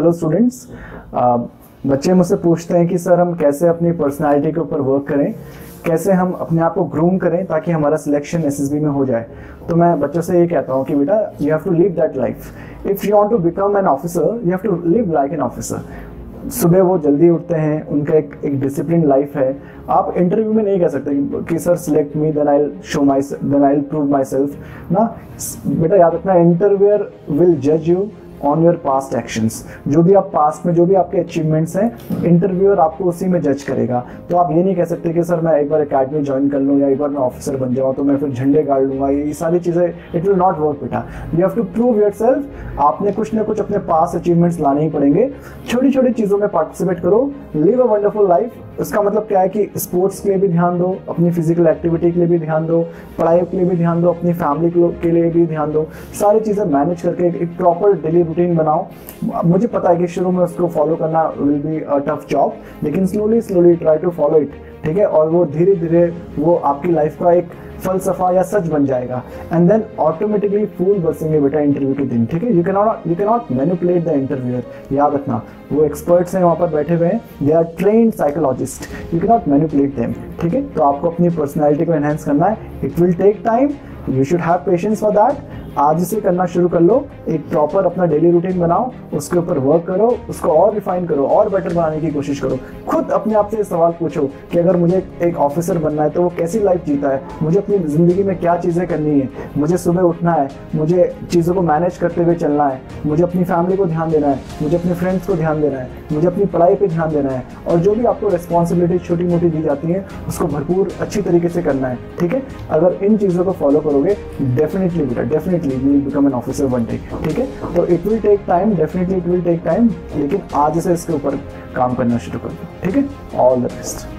Hello students, बच्चे मुझसे पूछते हैं कि सर हम कैसे अपनी पर्सनालिटी के ऊपर वर्क करें, कैसे हम अपने आप को ग्रूम करें ताकि हमारा सिलेक्शन एसएसबी में हो जाए। तो मैं बच्चों से ये कहता हूँ कि बेटा you have to live that life. If you want to become an officer you have to live like an officer. सुबह वो जल्दी उठते हैं, उनका एक डिसिप्लिन लाइफ है। आप इंटरव्यू में नहीं कह सकते कि sir select me then I will prove myself ना। बेटा याद रखना, इंटरव्यूअर विल जज you on your past actions. जो भी आप पास्ट में जो भी आपके अचीवमेंट्स हैं, इंटरव्यूअर आपको उसी में जज करेगा। तो आप ये नहीं कह सकते कि सर मैं एक बार एकेडमी ज्वाइन कर लूँ या एक बार मैं ऑफिसर बन जाऊँ तो मैं फिर झंडे गाड़ लूँगा। ये सारी चीज़ें इट विल नॉट वर्क बेटा। You have to prove yourself. आपने कुछ ना कुछ अपने पास्ट अचीवमेंट्स लाने ही पड़ेंगे। छोटी छोटी चीज़ों में पार्टिसिपेट करो, लिव अ वंडरफुल लाइफ। इसका मतलब क्या है कि स्पोर्ट्स के लिए भी ध्यान दो, अपनी फिजिकल एक्टिविटी के लिए भी ध्यान दो, पढ़ाई के लिए भी ध्यान दो, अपनी फैमिली के लिए भी ध्यान दो। सारी चीज़ें मैनेज करके एक प्रॉपर डेली रूटीन बनाओ। मुझे पता है कि शुरू में उसको फॉलो करना will be a tough job, लेकिन slowly try to follow it, ठीक है। और वो धीरे धीरे वो आपकी लाइफ का एक फलसफा या सच बन जाएगा। एंड देन ऑटोमेटिकली फूल बरसेंगे बेटा इंटरव्यू के दिन, ठीक है। You can not manipulate the interviewer. याद रखना, वो एक्सपर्ट्स हैं वहाँ पर बैठे हुए हैं, they are trained psychologist. You can not manipulate them, ठीक है। तो आपको अपनी पर्सनैलिटी को एनहेंस करना है। It will take time, you should have patience for that. आज से करना शुरू कर लो। एक प्रॉपर अपना डेली रूटीन बनाओ, उसके ऊपर वर्क करो, उसको और रिफाइन करो, और बेटर बनाने की कोशिश करो। खुद अपने आप से सवाल पूछो कि अगर मुझे एक ऑफिसर बनना है तो वो कैसी लाइफ जीता है, मुझे अपनी ज़िंदगी में क्या चीज़ें करनी है, मुझे सुबह उठना है, मुझे चीज़ों को मैनेज करते हुए चलना है, मुझे अपनी फैमिली को ध्यान देना है, मुझे अपने फ्रेंड्स को ध्यान देना है, मुझे अपनी पढ़ाई पर ध्यान देना है। और जो भी आपको रिस्पॉन्सिबिलिटी छोटी मोटी दी जाती है उसको भरपूर अच्छी तरीके से करना है, ठीक है। अगर इन चीज़ों को फॉलो करोगे डेफिनेटली बेटा, definitely you will become an officer one day, ठीक है। तो it will take time, definitely it will take time, लेकिन आज से इसके ऊपर काम करना शुरू कर दो, ठीक है। All the best.